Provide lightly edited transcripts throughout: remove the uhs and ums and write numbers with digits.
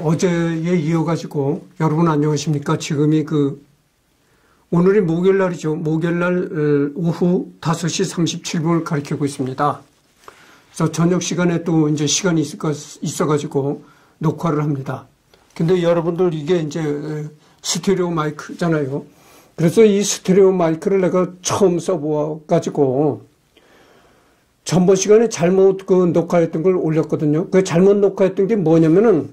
어제에 이어가지고 여러분 안녕하십니까? 지금이 오늘이 목요일날이죠. 목요일날 오후 5시 37분을 가리키고 있습니다. 그래서 저녁 시간에 또 이제 시간이 있어가지고 녹화를 합니다. 근데 여러분들 이게 이제 스테레오 마이크잖아요. 그래서 이 스테레오 마이크를 내가 처음 써보아가지고 전번 시간에 잘못 녹화했던 걸 올렸거든요. 그 잘못 녹화했던 게 뭐냐면은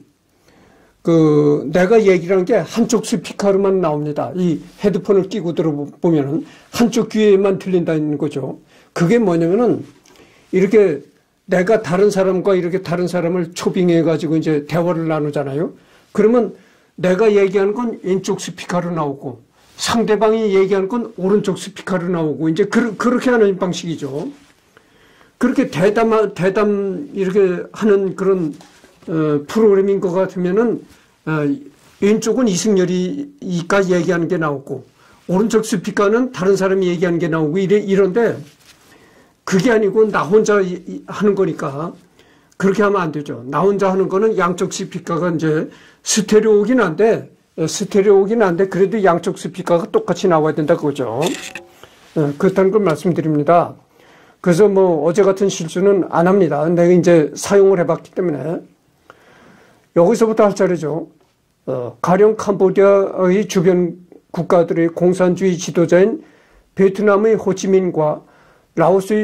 내가 얘기를 한 게 한쪽 스피커로만 나옵니다. 이 헤드폰을 끼고 들어보면은 한쪽 귀에만 들린다는 거죠. 그게 뭐냐면은 이렇게 내가 다른 사람과 이렇게 다른 사람을 초빙해가지고 이제 대화를 나누잖아요. 그러면 내가 얘기하는 건 왼쪽 스피커로 나오고 상대방이 얘기하는 건 오른쪽 스피커로 나오고 이제 그렇게 하는 방식이죠. 그렇게 대담 이렇게 하는 그런 프로그램인 것 같으면은 왼쪽은 이승열이가 얘기하는 게 나오고 오른쪽 스피커는 다른 사람이 얘기하는 게 나오고 이런데 그게 아니고 나 혼자 하는 거니까 그렇게 하면 안 되죠. 나 혼자 하는 거는 양쪽 스피커가 이제 스테레오긴 한데 그래도 양쪽 스피커가 똑같이 나와야 된다 그거죠. 그렇다는 걸 말씀드립니다. 그래서 어제 같은 실수는 안 합니다. 내가 이제 사용을 해봤기 때문에. 여기서부터 할 차례죠. 가령 캄보디아의 주변 국가들의 공산주의 지도자인 베트남의 호치민과 라오스의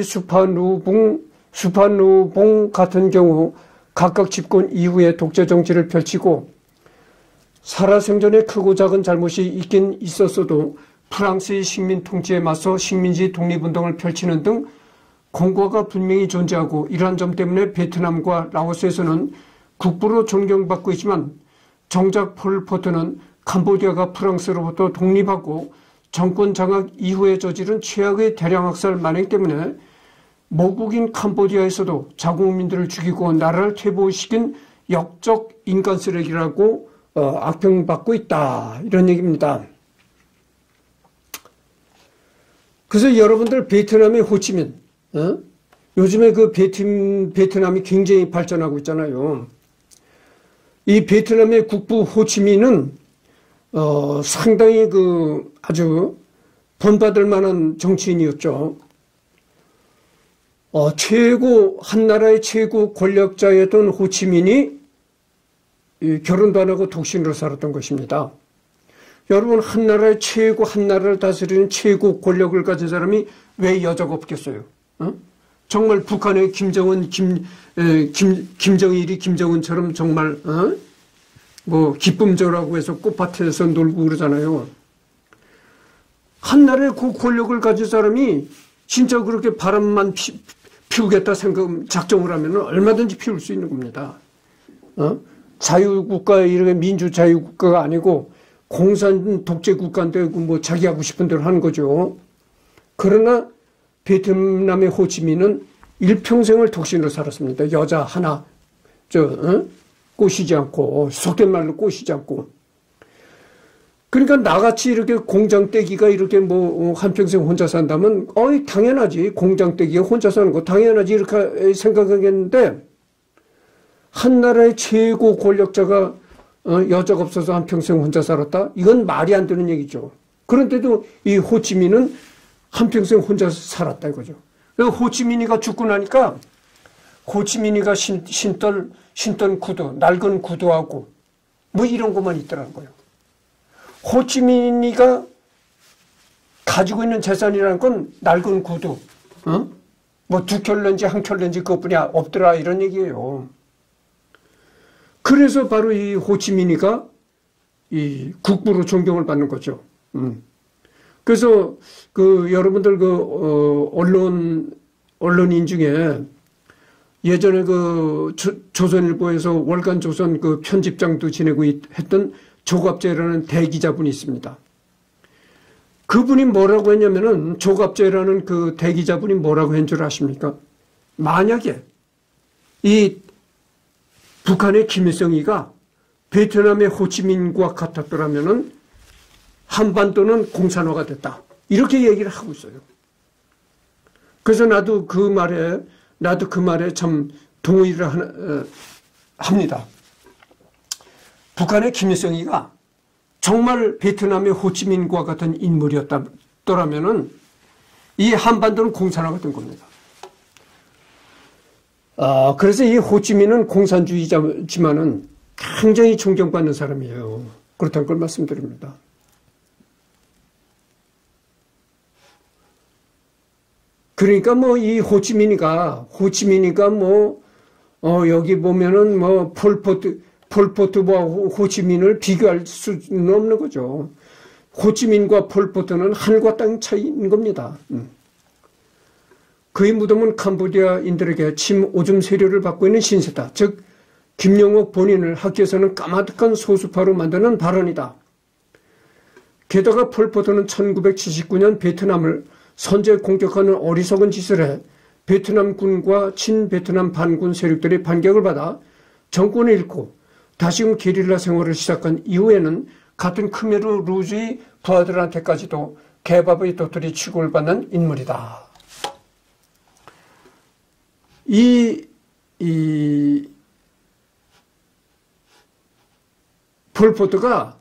수파누봉 같은 경우 각각 집권 이후에 독재 정치를 펼치고 살아생전에 크고 작은 잘못이 있긴 있었어도 프랑스의 식민 통치에 맞서 식민지 독립운동을 펼치는 등 공과가 분명히 존재하고 이러한 점 때문에 베트남과 라오스에서는 국부로 존경받고 있지만 정작 폴포트는 캄보디아가 프랑스로부터 독립하고 정권 장악 이후에 저지른 최악의 대량학살 만행 때문에 모국인 캄보디아에서도 자국민들을 죽이고 나라를 퇴보시킨 역적 인간 쓰레기라고 악평받고 있다. 이런 얘기입니다. 그래서 여러분들 베트남의 호치민 요즘에 베트남이 굉장히 발전하고 있잖아요. 이 베트남의 국부 호치민은 상당히 아주 본받을 만한 정치인이었죠. 한 나라의 최고 권력자였던 호치민이 결혼도 안 하고 독신으로 살았던 것입니다. 여러분 한 나라를 다스리는 최고 권력을 가진 사람이 왜 여자가 없겠어요? 정말 북한의 김정일이 김정은처럼 정말 기쁨조라고 해서 꽃밭에서 놀고 그러잖아요. 한 나라의 그 권력을 가진 사람이 진짜 그렇게 바람만 피우겠다 작정을 하면 얼마든지 피울 수 있는 겁니다. 자유국가 이렇게 민주자유국가가 아니고 공산 독재국가인데 자기 하고 싶은 대로 하는 거죠. 그러나 베트남의 호치민은 일평생을 독신으로 살았습니다. 여자 하나 꼬시지 않고 속된 말로 꼬시지 않고. 그러니까 나같이 이렇게 공장떼기가 이렇게 한평생 혼자 산다면 당연하지. 공장떼기가 혼자 사는 거 당연하지 이렇게 생각하겠는데 한 나라의 최고 권력자가 여자가 없어서 한평생 혼자 살았다? 이건 말이 안 되는 얘기죠. 그런데도 이 호치민은 한평생 혼자 살았다 이거죠. 호치민이가 죽고 나니까 호치민이가 신던 구두, 낡은 구두하고 이런 것만 있더라는 거예요. 호치민이가 가지고 있는 재산이라는 건 낡은 구두, 두 켤레인지 한 켤레인지 그것뿐이 없더라 이런 얘기예요. 그래서 바로 이 호치민이가 이 국부로 존경을 받는 거죠. 그래서 여러분들 언론인 중에 예전에 조선일보에서 월간 조선 편집장도 지내고 했던 조갑재라는 대기자분이 있습니다. 그분이 뭐라고 했냐면은 조갑재라는 대기자분이 뭐라고 한 줄 아십니까? 만약에 이 북한의 김일성이가 베트남의 호치민과 같았더라면은 한반도는 공산화가 됐다. 이렇게 얘기를 하고 있어요. 그래서 나도 그 말에 참 동의를 합니다. 북한의 김일성이가 정말 베트남의 호치민과 같은 인물이었더라면은 이 한반도는 공산화가 된 겁니다. 그래서 이 호치민은 공산주의자지만은 굉장히 존경받는 사람이에요. 그렇다는 걸 말씀드립니다. 그러니까 뭐 이 호치민이가 여기 보면은 뭐 폴포트와 호치민을 비교할 수는 없는 거죠. 호치민과 폴포트는 하늘과 땅 차이인 겁니다. 그의 무덤은 캄보디아인들에게 침 오줌 세례를 받고 있는 신세다. 즉 김영옥 본인을 학계에서는 까마득한 소수파로 만드는 발언이다. 게다가 폴포트는 1979년 베트남을 선제 공격하는 어리석은 짓을 해 베트남군과 친베트남 반군 세력들의 반격을 받아 정권을 잃고 다시금 게릴라 생활을 시작한 이후에는 같은 크메르 루즈의 부하들한테까지도 개밥의 도토리 취급을 받는 인물이다. 이 폴포트가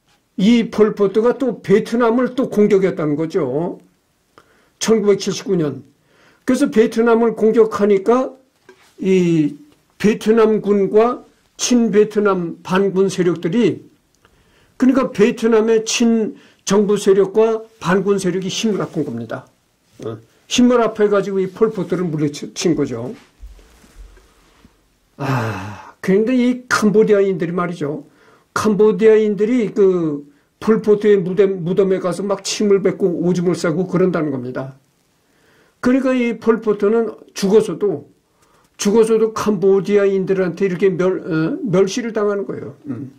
또 베트남을 또 공격했다는 거죠. 1979년. 그래서 베트남을 공격하니까 이 베트남군과 친베트남 반군 세력들이, 그러니까 베트남의 친정부 세력과 반군 세력이 힘을 합한 겁니다. 힘을 합해가지고 이 폴포트를 물리친 거죠. 그런데 이 캄보디아인들이 말이죠. 캄보디아인들이 그 폴포트의 무덤에 가서 막 침을 뱉고 오줌을 싸고 그런다는 겁니다. 그러니까 이 폴포트는 죽어서도 캄보디아인들한테 이렇게 멸시를 당하는 거예요.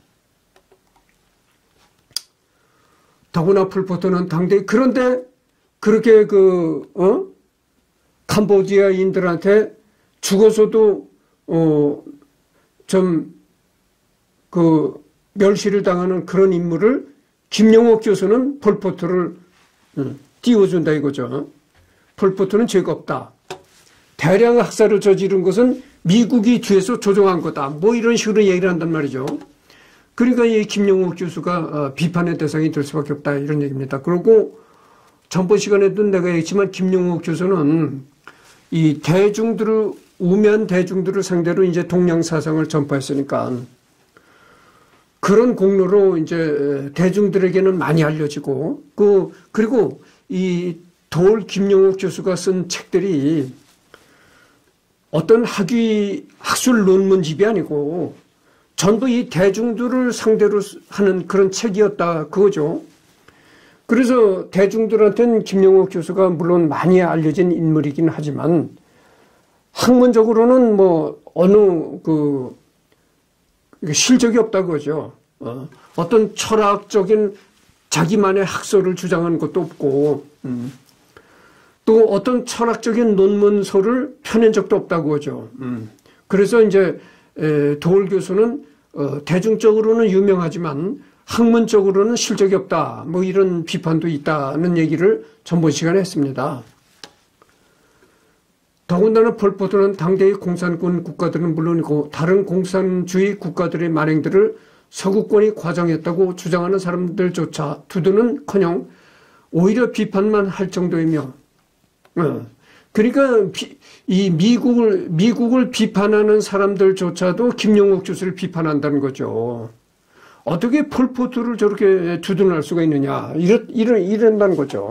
더구나 폴포트는 당대에, 그런데 그렇게 캄보디아인들한테 죽어서도 멸시를 당하는 그런 인물을 김영옥 교수는 폴포트를 띄워준다 이거죠. 폴포트는 죄가 없다. 대량 학살을 저지른 것은 미국이 뒤에서 조종한 거다. 뭐 이런 식으로 얘기를 한단 말이죠. 그러니까 이 김영옥 교수가 비판의 대상이 될 수밖에 없다 이런 얘기입니다. 그리고 전번 시간에도 내가 얘기했지만 김영옥 교수는 이 우매한 대중들을 상대로 이제 동양 사상을 전파했으니까 그런 공로로 이제 대중들에게는 많이 알려지고 그리고 이 돌 김영옥 교수가 쓴 책들이 어떤 학술 논문집이 아니고 전부 이 대중들을 상대로 하는 그런 책이었다 그거죠. 그래서 대중들한테는 김영옥 교수가 물론 많이 알려진 인물이긴 하지만 학문적으로는 뭐 어느 실적이 없다 그거죠. 어떤 철학적인 자기만의 학설을 주장하는 것도 없고 또 어떤 철학적인 논문서를 펴낸 적도 없다고 하죠. 그래서 이제 도올 교수는 대중적으로는 유명하지만 학문적으로는 실적이 없다. 뭐 이런 비판도 있다는 얘기를 전번 시간에 했습니다. 더군다나 폴포트는 당대의 공산권 국가들은 물론이고 다른 공산주의 국가들의 만행들을 서구권이 과장했다고 주장하는 사람들조차 두두는커녕 오히려 비판만 할 정도이며, 그러니까 이 미국을 비판하는 사람들조차도 김영옥 교수를 비판한다는 거죠. 어떻게 폴포트를 저렇게 두둔할 수가 있느냐 이런다는 거죠.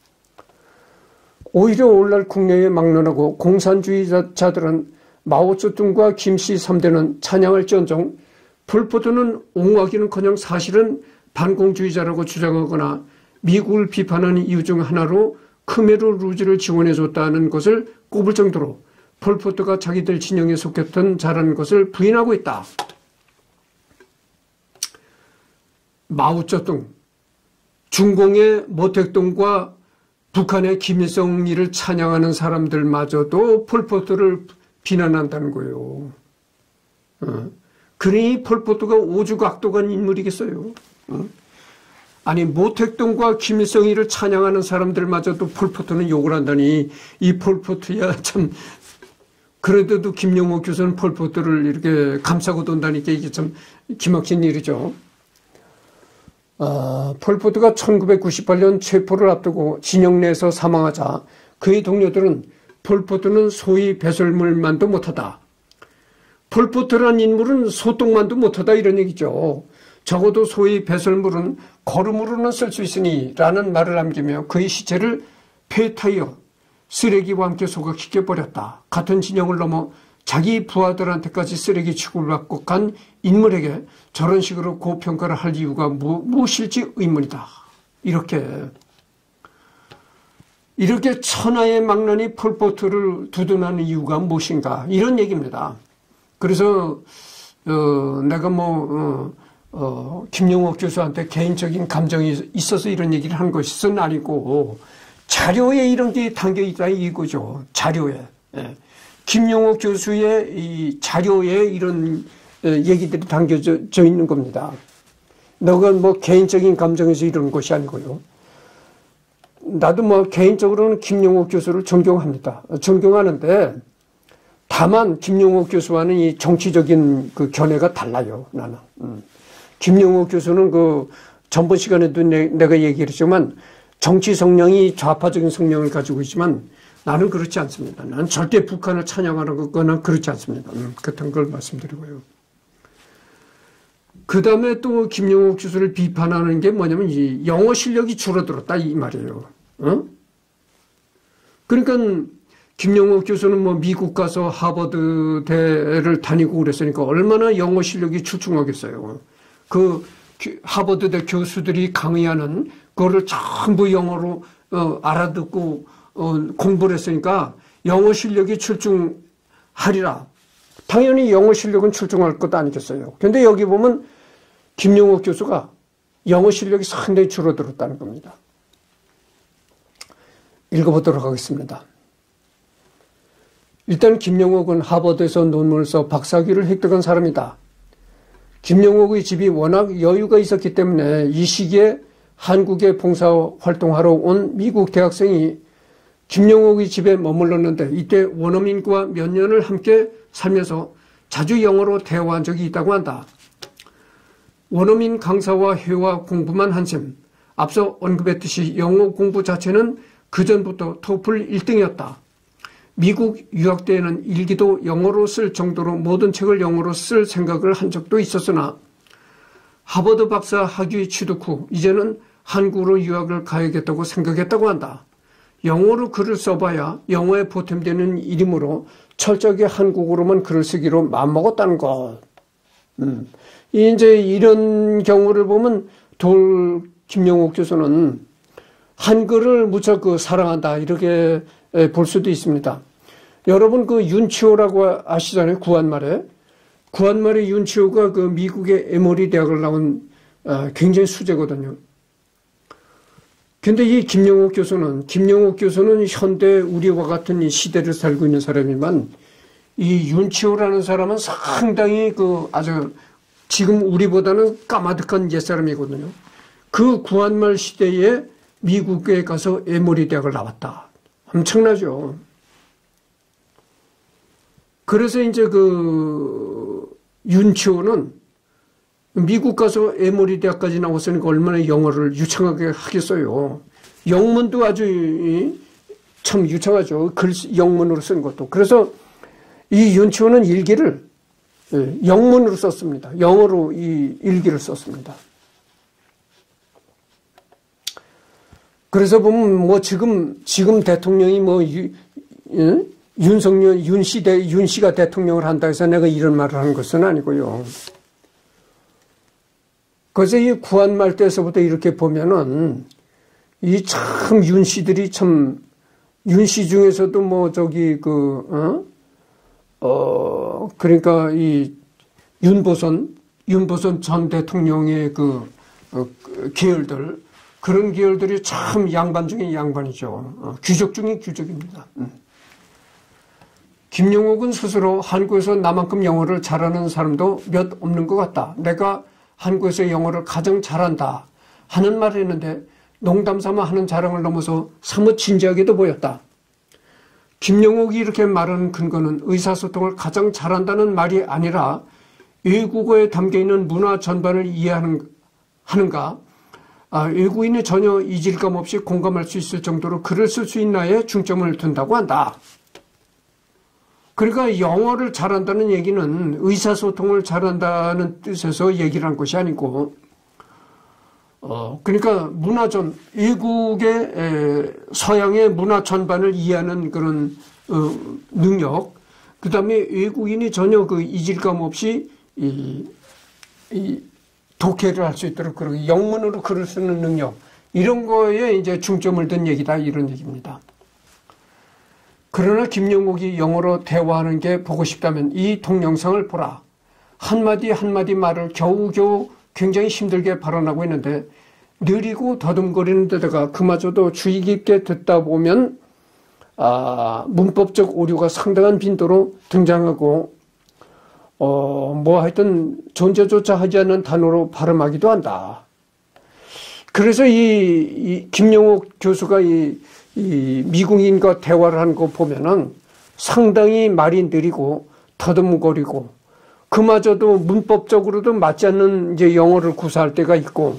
오히려 오늘날 국내에 막론하고 공산주의자들은 마오쩌둥과 김씨 3대는 찬양할지언정 폴포트는 옹호하기는커녕 사실은 반공주의자라고 주장하거나 미국을 비판하는 이유 중 하나로 크메르 루즈를 지원해줬다는 것을 꼽을 정도로 폴포트가 자기들 진영에 속했던 자라는 것을 부인하고 있다. 마오쩌둥, 중공의 모택동과 북한의 김일성이를 찬양하는 사람들마저도 폴포트를 비난한다는 거예요. 그러니 폴포트가 오죽악독한 인물이겠어요. 아니 모택동과 김일성이를 찬양하는 사람들마저도 폴포트는 욕을 한다니 이 폴포트야 참 그런데도 김영옥 교수는 폴포트를 이렇게 감싸고 돈다니까 이게 참 기막힌 일이죠. 폴포트가 1998년 체포를 앞두고 진영 내에서 사망하자 그의 동료들은 폴포트는 소위 배설물만도 못하다. 폴포트란 인물은 소똥만도 못하다 이런 얘기죠. 적어도 소위 배설물은 거름으로는 쓸 수 있으니 라는 말을 남기며 그의 시체를 폐타이어 쓰레기와 함께 소각시켜 버렸다. 같은 진영을 넘어 자기 부하들한테까지 쓰레기 취급을 받고 간 인물에게 저런 식으로 고평가를 할 이유가 무엇일지 의문이다. 이렇게 천하의 망난이 폴포트를 두둔하는 이유가 무엇인가 이런 얘기입니다. 그래서 내가 김영옥 교수한테 개인적인 감정이 있어서 이런 얘기를 한 것은 아니고 자료에 이런 게 담겨있다 이거죠. 자료에. 김영옥 교수의 이 자료에 이런 얘기들이 담겨져 있는 겁니다. 너가 개인적인 감정에서 이런 것이 아니고요. 나도 개인적으로는 김영옥 교수를 존경합니다. 존경하는데 다만 김영옥 교수와는 이 정치적인 그 견해가 달라요. 나는. 김영옥 교수는 전번 시간에도 내가 얘기를 했지만 정치 성향이 좌파적인 성향을 가지고 있지만 나는 그렇지 않습니다. 나는 절대 북한을 찬양하는 거나 그렇지 않습니다. 그런 걸 말씀드리고요. 그 다음에 또 김영옥 교수를 비판하는 게 뭐냐면 이 영어 실력이 줄어들었다 이 말이에요. 그러니까 김영옥 교수는 미국 가서 하버드대를 다니고 그랬으니까 얼마나 영어 실력이 출중하겠어요. 그 하버드대 교수들이 강의하는 그거를 전부 영어로 알아듣고 공부를 했으니까 영어 실력이 출중하리라. 당연히 영어 실력은 출중할 것 아니겠어요. 그런데 여기 보면 김영옥 교수가 영어 실력이 상당히 줄어들었다는 겁니다. 읽어보도록 하겠습니다. 일단 김영옥은 하버드에서 논문을 써 박사학위를 획득한 사람이다. 김영옥의 집이 워낙 여유가 있었기 때문에 이 시기에 한국에 봉사활동하러 온 미국 대학생이 김영옥의 집에 머물렀는데 이때 원어민과 몇 년을 함께 살면서 자주 영어로 대화한 적이 있다고 한다. 원어민 강사와 회화 공부만 한 셈. 앞서 언급했듯이 영어 공부 자체는 그전부터 토플 1등이었다. 미국 유학 때에는 일기도 영어로 쓸 정도로 모든 책을 영어로 쓸 생각을 한 적도 있었으나 하버드 박사 학위 취득 후 이제는 한국으로 유학을 가야겠다고 생각했다고 한다. 영어로 글을 써봐야 영어에 보탬되는 일이므로 철저하게 한국어로만 글을 쓰기로 마음먹었다는 것. 이제 이런 경우를 보면 김영옥 교수는 한글을 무척 사랑한다 이렇게 볼 수도 있습니다. 여러분 윤치호라고 아시잖아요. 구한말의 윤치호가 미국의 에머리 대학을 나온 굉장히 수재거든요. 근데 이 김영옥 교수는 현대 우리와 같은 이 시대를 살고 있는 사람이지만 이 윤치호라는 사람은 상당히 아주 지금 우리보다는 까마득한 옛사람이거든요. 그 구한말 시대에 미국에 가서 에머리 대학을 나왔다. 엄청나죠. 그래서 이제 윤치호는 미국 가서 에머리 대학까지 나왔으니까 얼마나 영어를 유창하게 하겠어요. 영문도 아주 참 유창하죠. 영문으로 쓴 것도. 그래서 이 윤치호는 일기를 영문으로 썼습니다. 영어로 이 일기를 썼습니다. 그래서 보면 지금 대통령이 윤씨가 대통령을 한다 해서 내가 이런 말을 하는 것은 아니고요. 그래서 이 구한말 때서부터 이렇게 보면은 이 참 윤씨들이 참 윤씨 중에서도 그러니까 이 윤보선 전 대통령의 계열들 그런 계열들이 참 양반 중에 양반이죠. 귀족 중에 귀족입니다. 김영옥은 스스로 한국에서 나만큼 영어를 잘하는 사람도 몇 없는 것 같다. 내가 한국에서 영어를 가장 잘한다 하는 말을 했는데 농담삼아 하는 자랑을 넘어서 사뭇 진지하게도 보였다. 김영옥이 이렇게 말하는 근거는 의사소통을 가장 잘한다는 말이 아니라 외국어에 담겨있는 문화 전반을 이해하는가, 외국인이 전혀 이질감 없이 공감할 수 있을 정도로 글을 쓸 수 있나에 중점을 둔다고 한다. 그러니까 영어를 잘한다는 얘기는 의사소통을 잘한다는 뜻에서 얘기를 한 것이 아니고, 그러니까 외국의 서양의 문화 전반을 이해하는 그런 능력, 그 다음에 외국인이 전혀 그 이질감 없이 독해를 할 수 있도록 그런 영문으로 글을 쓰는 능력, 이런 거에 이제 중점을 둔 얘기다, 이런 얘기입니다. 그러나 김영옥이 영어로 대화하는 게 보고 싶다면 이 동영상을 보라. 한마디 한마디 말을 겨우겨우 굉장히 힘들게 발언하고 있는데 느리고 더듬거리는 데다가 그마저도 주의 깊게 듣다 보면 문법적 오류가 상당한 빈도로 등장하고 하여튼 존재조차 하지 않는 단어로 발음하기도 한다. 그래서 이 김영옥 교수가 이 미국인과 대화를 하는 거 보면은 상당히 말이 느리고 더듬거리고 그마저도 문법적으로도 맞지 않는 이제 영어를 구사할 때가 있고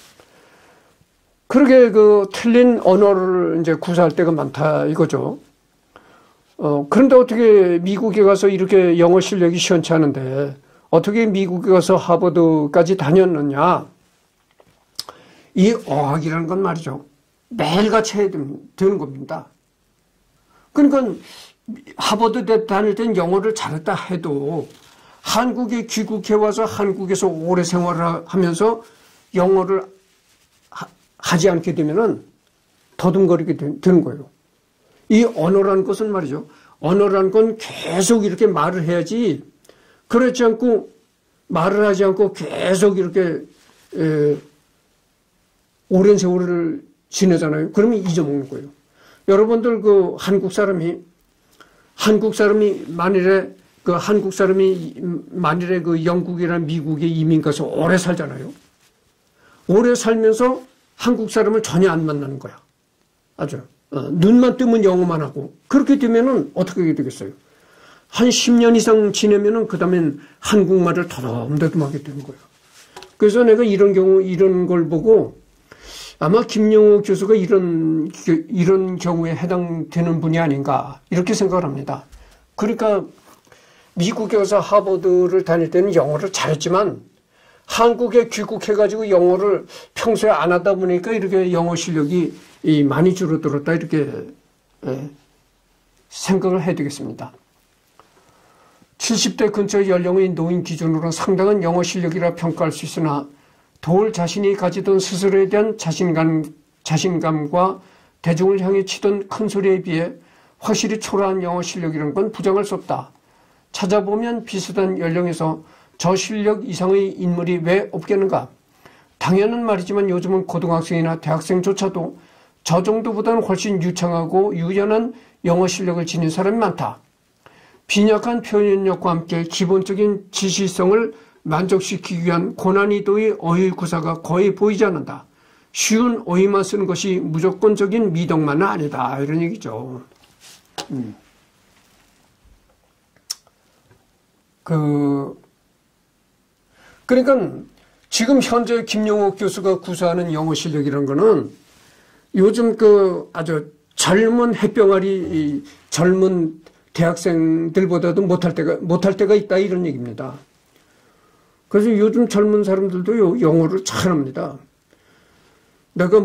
그렇게 그 틀린 언어를 이제 구사할 때가 많다 이거죠. 그런데 어떻게 미국에 가서 이렇게 영어 실력이 시원치 않은데 어떻게 미국에 가서 하버드까지 다녔느냐. 이 어학이라는 건 말이죠. 매일같이 해야 되는 겁니다. 그러니까 하버드 다닐 땐 영어를 잘했다 해도 한국에 귀국해 와서 한국에서 오래 생활을 하면서 영어를 하지 않게 되면은 더듬거리게 되는 거예요. 이 언어라는 것은 말이죠. 언어라는 건 계속 이렇게 말을 해야지 그렇지 않고 말을 하지 않고 계속 이렇게 오랜 세월을 지내잖아요. 그러면 잊어먹는 거예요. 여러분들 그 한국 사람이 만일에 그 영국이나 미국에 이민 가서 오래 살잖아요. 오래 살면서 한국 사람을 전혀 안 만나는 거야. 아주. 눈만 뜨면 영어만 하고. 그렇게 되면은 어떻게 되겠어요? 한 10년 이상 지내면은 그 다음엔 한국말을 더듬더듬하게 되는 거예요. 그래서 내가 이런 걸 보고 아마 김영옥 교수가 이런 경우에 해당되는 분이 아닌가 이렇게 생각을 합니다. 그러니까 미국에 가서 하버드를 다닐 때는 영어를 잘했지만 한국에 귀국해가지고 영어를 평소에 안 하다 보니까 이렇게 영어 실력이 많이 줄어들었다 이렇게 생각을 해야 되겠습니다. 70대 근처 연령의 노인 기준으로 상당한 영어 실력이라 평가할 수 있으나 도울 자신이 가지던 스스로에 대한 자신감과 대중을 향해 치던 큰 소리에 비해 확실히 초라한 영어 실력이라는 건 부정할 수 없다. 찾아보면 비슷한 연령에서 저 실력 이상의 인물이 왜 없겠는가? 당연한 말이지만 요즘은 고등학생이나 대학생조차도 저 정도보다는 훨씬 유창하고 유연한 영어 실력을 지닌 사람이 많다. 빈약한 표현력과 함께 기본적인 지시성을 만족시키기 위한 고난이도의 어휘 구사가 거의 보이지 않는다. 쉬운 어휘만 쓰는 것이 무조건적인 미덕만은 아니다. 이런 얘기죠. 그러니까 지금 현재 김영옥 교수가 구사하는 영어 실력이라는 거는 요즘 아주 젊은 햇병아리 젊은 대학생들보다도 못할 때가 있다 이런 얘기입니다. 그래서 요즘 젊은 사람들도 영어를 잘합니다. 내가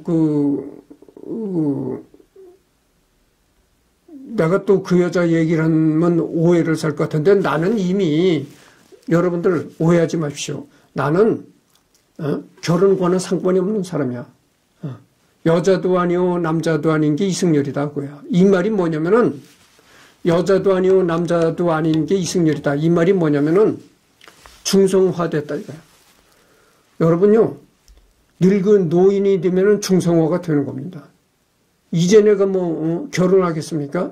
내가 또 그 여자 얘기를 하면 오해를 살 것 같은데 나는 이미 여러분들 오해하지 마십시오. 나는 결혼과는 상관이 없는 사람이야. 여자도 아니오 남자도 아닌 게 이승열이다 그거야. 이 말이 뭐냐면은 여자도 아니오 남자도 아닌 게 이승열이다. 이 말이 뭐냐면은 중성화됐다 이거야. 여러분요 늙은 노인이 되면은 중성화가 되는 겁니다. 이제 내가 결혼하겠습니까?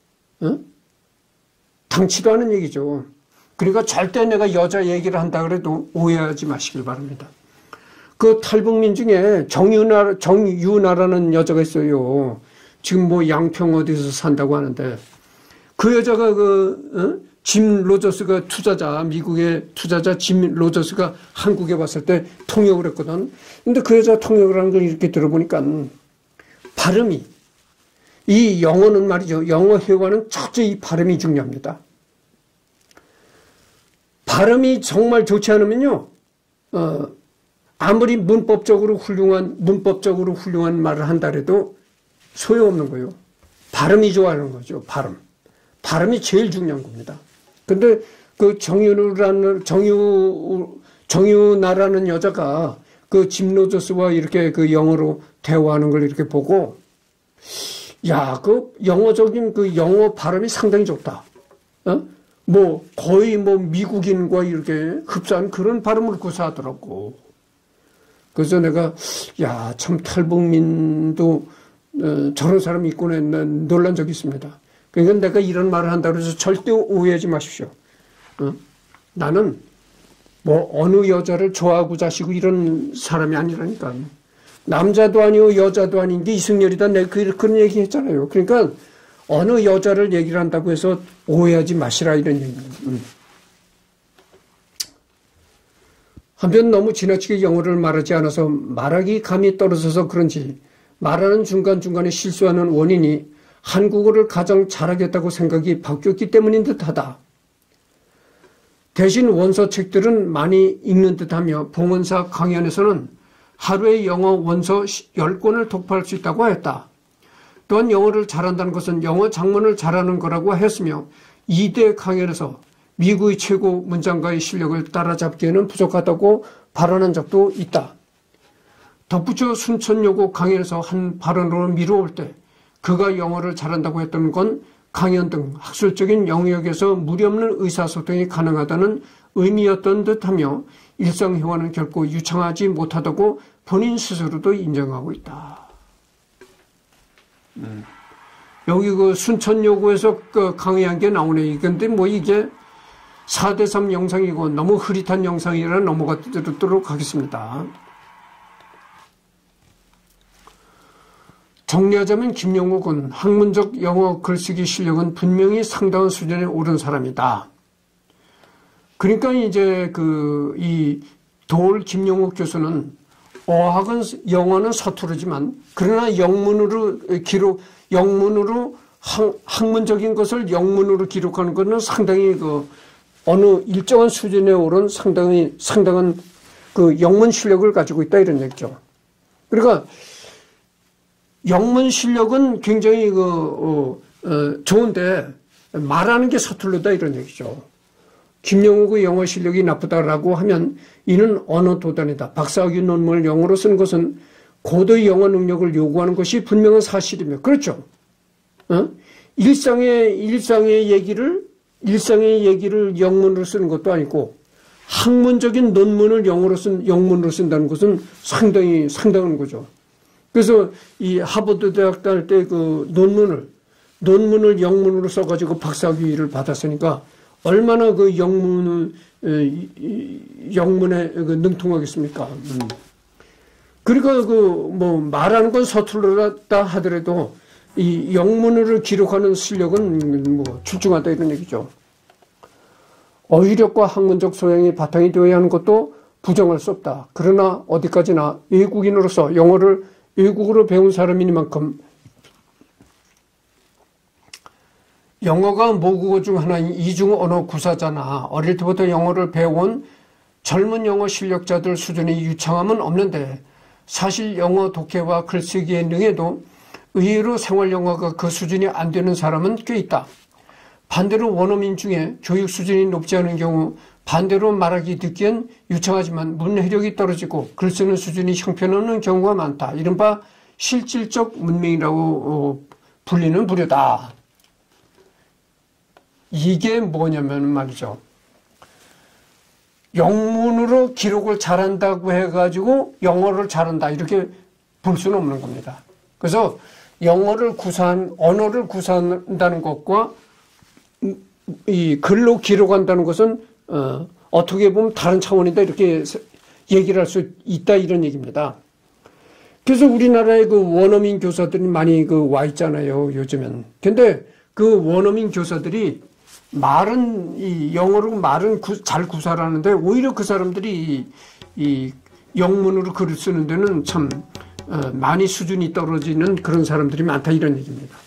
당치도 않은 얘기죠. 그러니까 절대 내가 여자 얘기를 한다 그래도 오해하지 마시길 바랍니다. 그 탈북민 중에 정유나라는 여자가 있어요. 지금 뭐 양평 어디서 산다고 하는데 그 여자가 짐 로저스가 투자자, 미국의 투자자 짐 로저스가 한국에 왔을 때 통역을 했거든. 근데 그 여자 통역을 하는 걸 이렇게 들어보니까 발음이, 이 영어는 말이죠. 영어 회화는 첫째 이 발음이 중요합니다. 발음이 정말 좋지 않으면요, 아무리 문법적으로 훌륭한 말을 한다 해도 소용없는 거예요. 발음이 좋아하는 거죠, 발음. 발음이 제일 중요한 겁니다. 근데 그 정유나라는 여자가 그 짐 로저스와 이렇게 그 영어로 대화하는 걸 이렇게 보고, 야, 그 영어적인 그 영어 발음이 상당히 좋다. 뭐 거의 뭐 미국인과 이렇게 흡사한 그런 발음을 구사하더라고. 그래서 내가 야, 참 탈북민도 저런 사람이 있구나 놀란 적이 있습니다. 그러니까 내가 이런 말을 한다고 해서 절대 오해하지 마십시오. 나는 뭐 어느 여자를 좋아하고 자시고 이런 사람이 아니라니까. 남자도 아니고 여자도 아닌 게 이승열이다. 내가 그런 얘기 했잖아요. 그러니까 어느 여자를 얘기를 한다고 해서 오해하지 마시라 이런 얘기입니다. 한편 너무 지나치게 영어를 말하지 않아서 말하기 감이 떨어져서 그런지 말하는 중간중간에 실수하는 원인이 한국어를 가장 잘하겠다고 생각이 바뀌었기 때문인 듯하다. 대신 원서책들은 많이 읽는 듯하며 봉은사 강연에서는 하루에 영어 원서 10권을 독파할 수 있다고 하였다. 또한 영어를 잘한다는 것은 영어 작문을 잘하는 거라고 했으며 2대 강연에서 미국의 최고 문장가의 실력을 따라잡기에는 부족하다고 발언한 적도 있다. 덧붙여 순천여고 강연에서 한 발언으로 미루어올 때 그가 영어를 잘한다고 했던 건 강연 등 학술적인 영역에서 무리없는 의사소통이 가능하다는 의미였던 듯하며 일상회화는 결코 유창하지 못하다고 본인 스스로도 인정하고 있다. 여기 그 순천여고에서 그 강의한 게 나오네. 근데 뭐 이게 4대3 영상이고 너무 흐릿한 영상이라 넘어가도록 하겠습니다. 정리하자면 김영욱은 학문적 영어 글쓰기 실력은 분명히 상당한 수준에 오른 사람이다. 그러니까 이제 이 도올 김영욱 교수는 어학은 영어는 서투르지만 그러나 영문으로 학문적인 것을 영문으로 기록하는 것은 상당히 그 어느 일정한 수준에 오른 상당한 그 영문 실력을 가지고 있다 이런 얘기죠. 그러니까 영문 실력은 굉장히 좋은데 말하는 게 서툴르다 이런 얘기죠. 김영욱의 영어 실력이 나쁘다라고 하면 이는 언어 도단이다. 박사학위 논문을 영어로 쓰는 것은 고도의 영어 능력을 요구하는 것이 분명한 사실이며 그렇죠. 일상의 얘기를 영문으로 쓰는 것도 아니고 학문적인 논문을 영문으로 쓴다는 것은 상당한 거죠. 그래서 이 하버드 대학 다닐 때 그 논문을 영문으로 써가지고 박사학위를 받았으니까 얼마나 그 영문에 능통하겠습니까? 그러니까 뭐 말하는 건 서툴렀다 하더라도 이 영문으로 기록하는 실력은 뭐 출중하다 이런 얘기죠. 어휘력과 학문적 소양이 바탕이 되어야 하는 것도 부정할 수 없다. 그러나 어디까지나 외국인으로서 영어를 외국어로 배운 사람이니만큼 영어가 모국어 중 하나인 이중 언어 구사자나 어릴 때부터 영어를 배워온 젊은 영어 실력자들 수준의 유창함은 없는데 사실 영어 독해와 글쓰기에 능해도 의외로 생활 영어가 그 수준이 안 되는 사람은 꽤 있다. 반대로 원어민 중에 교육 수준이 높지 않은 경우 반대로 말하기 듣기엔 유창하지만 문해력이 떨어지고 글쓰는 수준이 형편없는 경우가 많다. 이른바 실질적 문맹이라고 불리는 부류다. 이게 뭐냐면 말이죠. 영문으로 기록을 잘한다고 해가지고 영어를 잘한다 이렇게 볼 수는 없는 겁니다. 그래서 언어를 구사한다는 것과 이 글로 기록한다는 것은 어떻게 보면 다른 차원이다 이렇게 얘기를 할 수 있다 이런 얘기입니다. 그래서 우리나라에 그 원어민 교사들이 많이 그 와 있잖아요, 요즘엔. 근데 그 원어민 교사들이 말은, 이 영어로 말은 잘 구사하는데 오히려 그 사람들이 이 영문으로 글을 쓰는 데는 참 많이 수준이 떨어지는 그런 사람들이 많다, 이런 얘기입니다.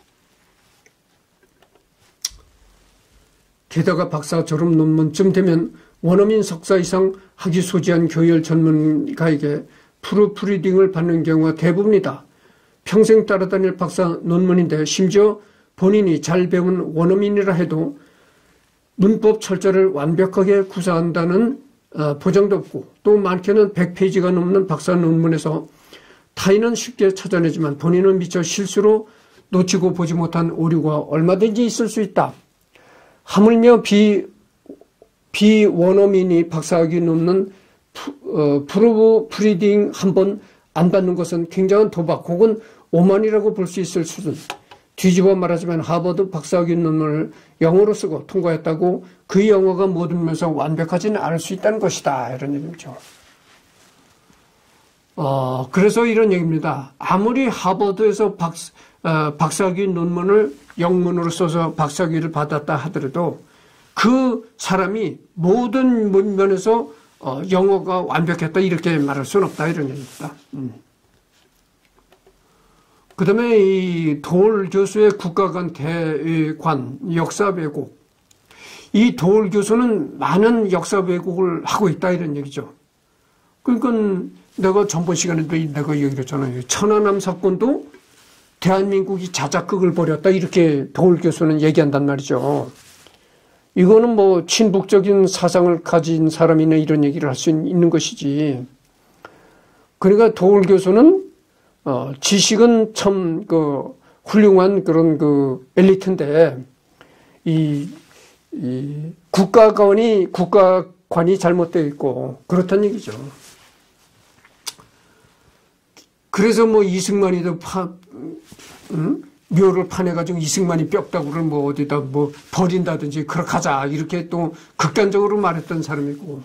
게다가 박사 졸업 논문쯤 되면 원어민 석사 이상 학위 소지한 교열 전문가에게 프루프리딩을 받는 경우가 대부분이다. 평생 따라다닐 박사 논문인데 심지어 본인이 잘 배운 원어민이라 해도 문법 철자를 완벽하게 구사한다는 보장도 없고, 또 많게는 100페이지가 넘는 박사 논문에서 타인은 쉽게 찾아내지만 본인은 미처 실수로 놓치고 보지 못한 오류가 얼마든지 있을 수 있다. 하물며 비원어민이 박사학위 넘는 프루프리딩 한 번 안 받는 것은 굉장한 도박 혹은 오만이라고 볼 수 있을 수준. 뒤집어 말하자면 하버드 박사학위 논문을 영어로 쓰고 통과했다고 그 영어가 모든 면에서 완벽하지는 않을 수 있다는 것이다, 이런 얘기죠. 그래서 이런 얘기입니다. 아무리 하버드에서 박사학위 논문을 영문으로 써서 박사학위를 받았다 하더라도 그 사람이 모든 면에서 영어가 완벽했다 이렇게 말할 수는 없다, 이런 얘기입니다. 그 다음에 이 도올 교수의 국가관 대관 역사 왜곡. 이 도올 교수는 많은 역사 왜곡을 하고 있다, 이런 얘기죠. 그러니까 내가 전번 시간에도 내가 얘기를 했잖아요. 천안함 사건도 대한민국이 자작극을 벌였다, 이렇게 도올 교수는 얘기한단 말이죠. 이거는 뭐 친북적인 사상을 가진 사람이나 이런 얘기를 할 수 있는 것이지. 그러니까 도올 교수는 지식은 참 훌륭한 그런 엘리트인데 이 국가관이 잘못되어 있고 그렇다는 얘기죠. 그래서 뭐 이승만이도 묘를 파내가지고 이승만이 뼈다구를 뭐 어디다 뭐 버린다든지 그렇게 하자, 이렇게 또 극단적으로 말했던 사람이고,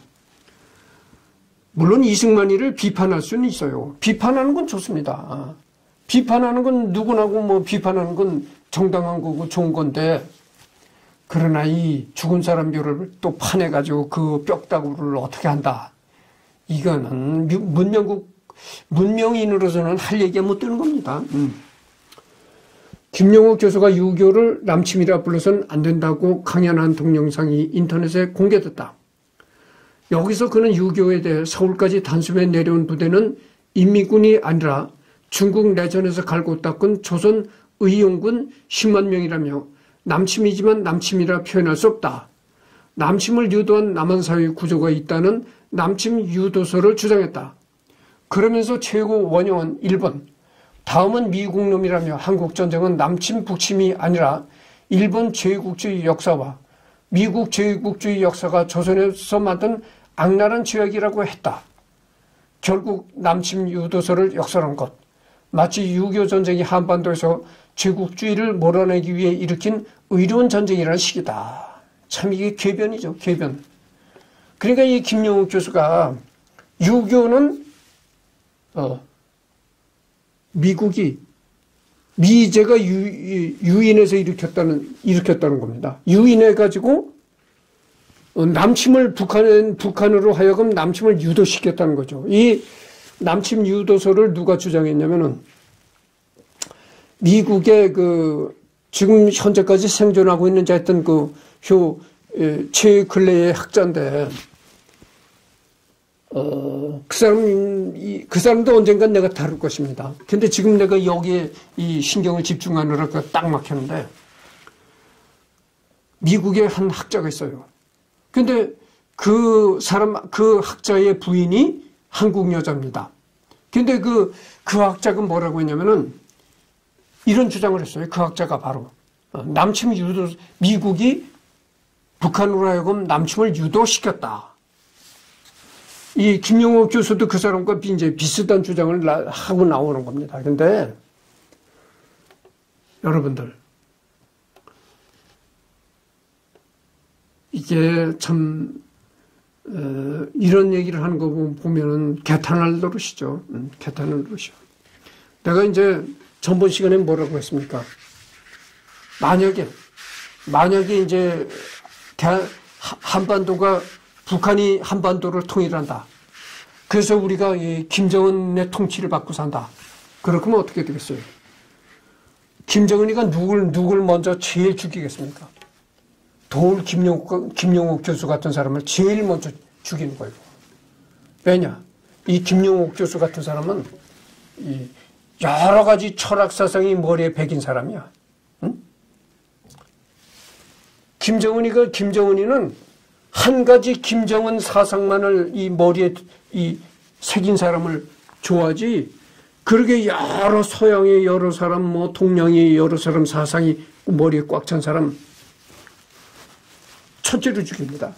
물론 이승만이를 비판할 수는 있어요. 비판하는 건 좋습니다. 비판하는 건 누구나고 뭐 비판하는 건 정당한 거고 좋은 건데, 그러나 이 죽은 사람 묘를 또 파내가지고 그 뼈다구를 어떻게 한다, 이거는 문명인으로서는 할 얘기가 못 되는 겁니다. 김용옥 교수가 유교를 남침이라 불러서는 안 된다고 강연한 동영상이 인터넷에 공개됐다. 여기서 그는 유교에 대해 서울까지 단숨에 내려온 부대는 인민군이 아니라 중국 내전에서 갈고 닦은 조선 의용군 10만 명이라며 남침이지만 남침이라 표현할 수 없다. 남침을 유도한 남한사회 구조가 있다는 남침 유도서를 주장했다. 그러면서 최고 원형은 일본, 다음은 미국 놈이라며 한국전쟁은 남침 북침이 아니라 일본 제국주의 역사와 미국 제국주의 역사가 조선에서 만든 악랄한 죄악이라고 했다. 결국 남침 유도서를 역설한 것, 마치 6.25 전쟁이 한반도에서 제국주의를 몰아내기 위해 일으킨 의로운 전쟁이라는 식이다. 참 이게 궤변이죠, 궤변. 그러니까 이 김용욱 교수가 유교는 미국이 미제가 유인해서 일으켰다는 겁니다. 유인해가지고 남침을 북한으로 하여금 남침을 유도시켰다는 거죠. 이 남침 유도서를 누가 주장했냐면은 미국의 지금 현재까지 생존하고 있는 하여튼 최근래의 학자인데 그 사람도 언젠간 내가 다룰 것입니다. 근데 지금 내가 여기에 이 신경을 집중하느라 딱 막혔는데, 미국의 한 학자가 있어요. 근데 그 학자의 부인이 한국 여자입니다. 근데 그 학자가 뭐라고 했냐면은 이런 주장을 했어요. 그 학자가 바로 남침 유도, 미국이 북한으로 하여금 남침을 유도시켰다. 이 김용옥 교수도 그 사람과 이제 비슷한 주장을 하고 나오는 겁니다. 근데 여러분들, 이게 참 이런 얘기를 하는 거 보면은 개탄할 노릇이죠. 개탄할 노릇이요. 내가 이제 전번 시간에 뭐라고 했습니까? 만약에 이제 한반도가 북한이 한반도를 통일한다. 그래서 우리가 이 김정은의 통치를 받고 산다. 그렇다면 어떻게 되겠어요? 김정은이가 누굴 먼저 제일 죽이겠습니까? 김용옥 교수 같은 사람을 제일 먼저 죽이는 거예요. 왜냐? 이 김용옥 교수 같은 사람은 이 여러 가지 철학 사상이 머리에 배긴 사람이야. 응? 김정은이는 한 가지 김정은 사상만을 이 머리에 이 새긴 사람을 좋아하지, 그렇게 여러 서양의 여러 사람, 뭐 동양의 여러 사람 사상이 머리에 꽉 찬 사람 첫째로 죽입니다.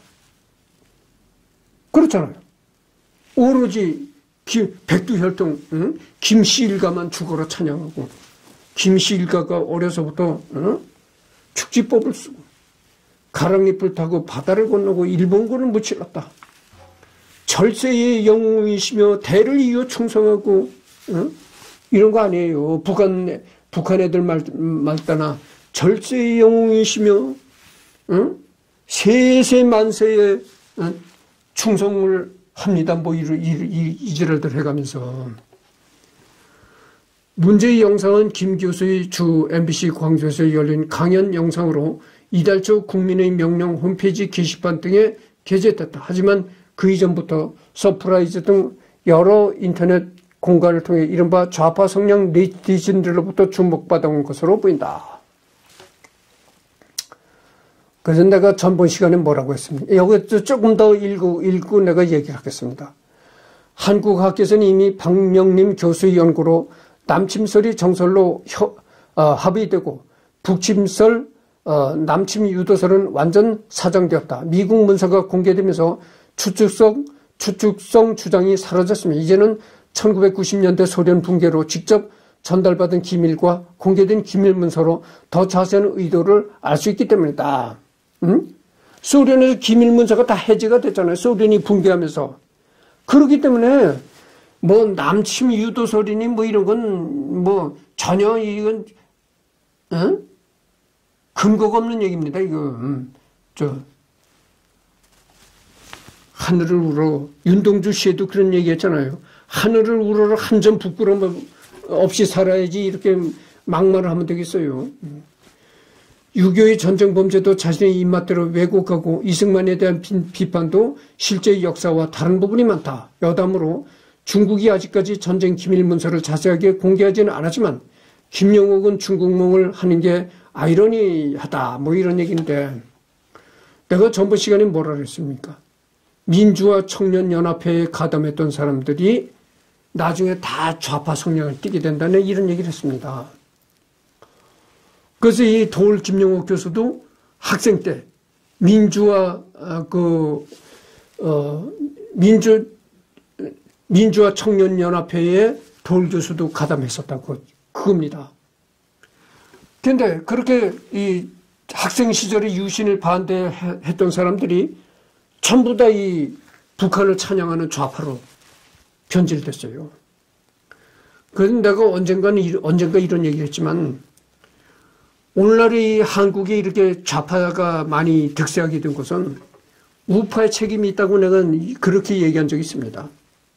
그렇잖아요. 오로지 백두혈통, 응? 김씨일가만 죽어라 찬양하고, 김씨일가가 어려서부터 축지법을 쓰고 가랑잎을 타고 바다를 건너고 일본군을 무찔렀다. 절세의 영웅이시며 대를 이어 충성하고, 이런 거 아니에요. 북한 애들 말따나 절세의 영웅이시며 세세만세의 충성을 합니다. 뭐 이지랄들 해가면서. 문제의 영상은 김 교수의 주 MBC 광주에서 열린 강연 영상으로 이달 초 국민의 명령 홈페이지 게시판 등에 게재됐다. 하지만 그 이전부터 서프라이즈 등 여러 인터넷 공간을 통해 이른바 좌파 성향 네티즌들로부터 주목받아온 것으로 보인다. 그래서 내가 전번 시간에 뭐라고 했습니까? 여기 조금 더 읽고 내가 얘기를 하겠습니다. 한국학계에서는 이미 박명림 교수의 연구로 남침설이 정설로 합의되고 북침설, 남침 유도설은 완전 사정되었다. 미국 문서가 공개되면서 추측성 주장이 사라졌습니다. 이제는 1990년대 소련 붕괴로 직접 전달받은 기밀과 공개된 기밀 문서로 더 자세한 의도를 알 수 있기 때문이다. 소련에서 기밀 문서가 다 해제가 됐잖아요. 소련이 붕괴하면서. 그렇기 때문에 뭐 남침 유도설이니 뭐 이런 건 뭐 전혀 이건 근거가 없는 얘기입니다. 이거 하늘을 우러, 윤동주 씨에도 그런 얘기했잖아요. 하늘을 우러러 한 점 부끄러움 없이 살아야지 이렇게 막말을 하면 되겠어요. 6.25의 전쟁 범죄도 자신의 입맛대로 왜곡하고 이승만에 대한 비판도 실제 역사와 다른 부분이 많다. 여담으로 중국이 아직까지 전쟁 기밀 문서를 자세하게 공개하지는 않았지만 김용옥은 중국몽을 하는 게 아이러니하다. 뭐 이런 얘기인데, 내가 전번 시간에 뭐라 그랬습니까? 민주화 청년연합회에 가담했던 사람들이 나중에 다 좌파 성향을 띠게 된다는 이런 얘기를 했습니다. 그래서 이 도울 김용옥 교수도 학생 때 민주화 청년연합회에 도울 교수도 가담했었다고 그겁니다. 그런데 그렇게 이 학생 시절에 유신을 반대했던 사람들이 전부 다 이 북한을 찬양하는 좌파로 변질됐어요. 그래서 내가 언젠가 이런 얘기를 했지만, 오늘날 이 한국에 이렇게 좌파가 많이 득세하게 된 것은 우파의 책임이 있다고 내가 그렇게 얘기한 적이 있습니다.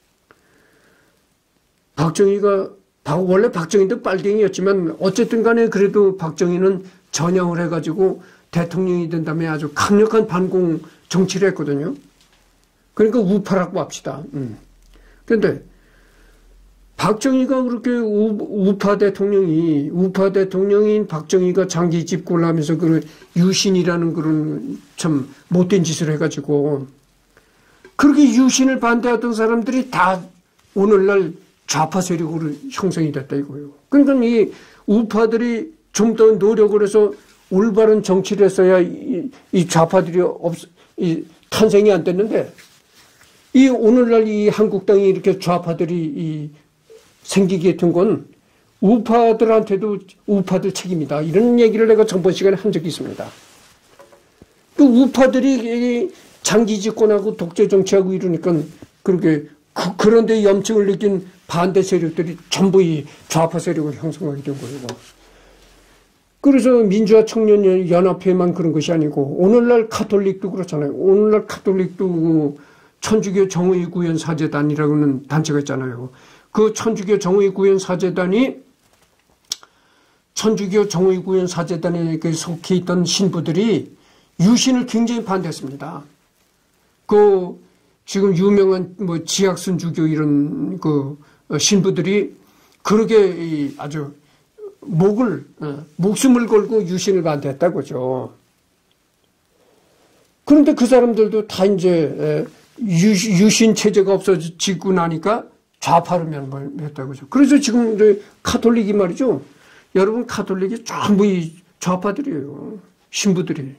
원래 박정희도 빨갱이였지만 어쨌든 간에 그래도 박정희는 전향을 해가지고 대통령이 된 다음에 아주 강력한 반공 정치를 했거든요. 그러니까 우파라고 합시다. 그런데 박정희가 그렇게 우파 대통령인 박정희가 장기 집권을 하면서 그 유신이라는 그런 참 못된 짓을 해가지고 그렇게 유신을 반대하던 사람들이 다 오늘날 좌파 세력으로 형성이 됐다 이거예요. 그러니까 이 우파들이 좀 더 노력을 해서 올바른 정치를 했어야 이 좌파들이 탄생이 안 됐는데, 이 오늘날 이 한국당이 이렇게 좌파들이 생기게 된 건 우파들한테도 우파들 책임이다. 이런 얘기를 내가 전번 시간에 한 적이 있습니다. 그 우파들이 장기 집권하고 독재 정치하고 이러니까 그렇게 그런데 염증을 느낀 반대 세력들이 전부 이 좌파 세력을 형성하게 된 거예요. 그래서 민주화 청년 연합회만 그런 것이 아니고 오늘날 카톨릭도 그렇잖아요. 오늘날 카톨릭도 천주교 정의 구현 사제단이라고는 단체가 있잖아요. 그 천주교 정의 구현 사제단이 천주교 정의 구현 사제단에 속해 있던 신부들이 유신을 굉장히 반대했습니다. 그 지금 유명한 뭐 지학순주교 이런 그 신부들이 그렇게 아주 목숨을 걸고 유신을 반대했다고죠. 그런데 그 사람들도 다 이제 유신 체제가 없어지고 나니까 좌파로 면했다고죠. 그래서 지금 카톨릭이 말이죠. 여러분 카톨릭이 전부 이 좌파들이에요. 신부들이.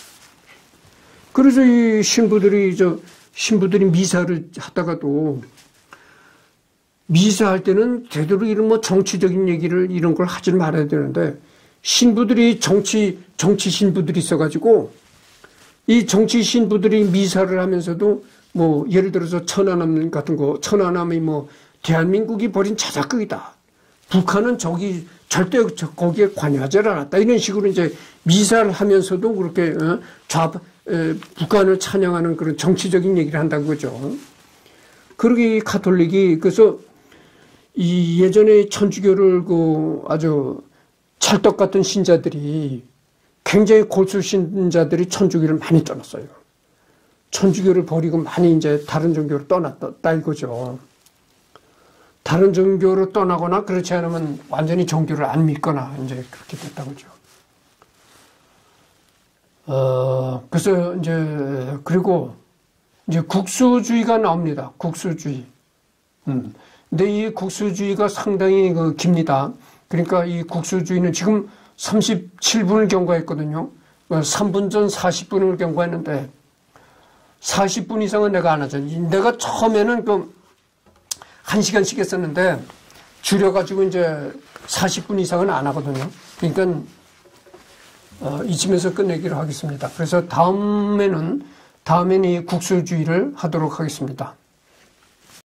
그래서 이 신부들이 미사를 하다가도 미사할 때는 제대로 이런 뭐 정치적인 얘기를 이런 걸 하지 말아야 되는데 신부들이 정치 신부들이 있어가지고 이 정치 신부들이 미사를 하면서도 뭐 예를 들어서 천안함 같은 거 천안함이 뭐 대한민국이 벌인 자작극이다. 북한은 저기 절대 거기에 관여하지 않았다. 이런 식으로 이제 미사를 하면서도 그렇게 북한을 찬양하는 그런 정치적인 얘기를 한다는 거죠. 그러게 카톨릭이 그래서 이 예전에 천주교를 그 아주 찰떡 같은 신자들이 굉장히 골수 신자들이 천주교를 많이 떠났어요. 천주교를 버리고 많이 이제 다른 종교로 떠났다 이거죠. 다른 종교로 떠나거나 그렇지 않으면 완전히 종교를 안 믿거나 이제 그렇게 됐다고죠. 그래서 이제 그리고 이제 국수주의가 나옵니다. 국수주의. 근데 이 국수주의가 상당히 깁니다. 그러니까 이 국수주의는 지금 37분을 경과했거든요. 3분 전 40분을 경과했는데 40분 이상은 내가 안 하죠. 내가 처음에는 1시간씩 했었는데 줄여가지고 이제 40분 이상은 안 하거든요. 그러니까 이쯤에서 끝내기로 하겠습니다. 그래서 다음에는 이 국수주의를 하도록 하겠습니다.